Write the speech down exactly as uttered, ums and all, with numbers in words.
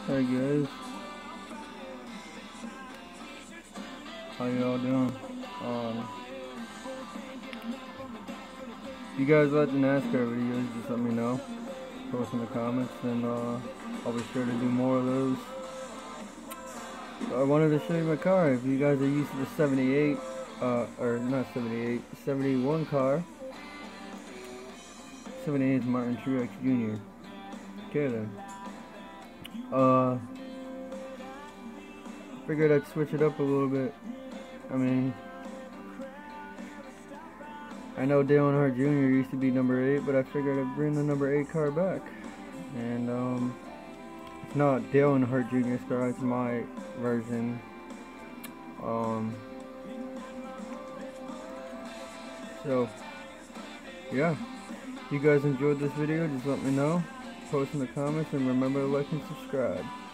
Hey guys, how y'all doing? Um, if you guys like the NASCAR videos, just let me know. Post in the comments, and uh, I'll be sure to do more of those. So I wanted to show you my car. If you guys are used to the seventy-eight, uh, or not seventy-eight, seventy-one car. seventy-eight is Martin Truex Junior Okay then. Uh, figured I'd switch it up a little bit. I mean, I know Dale Earnhardt Junior used to be number eight, but I figured I'd bring the number eight car back. And um, it's not Dale Earnhardt Junior's car, it's my version. Um, so, yeah. If you guys enjoyed this video, just let me know. Post in the comments, and remember to like and subscribe.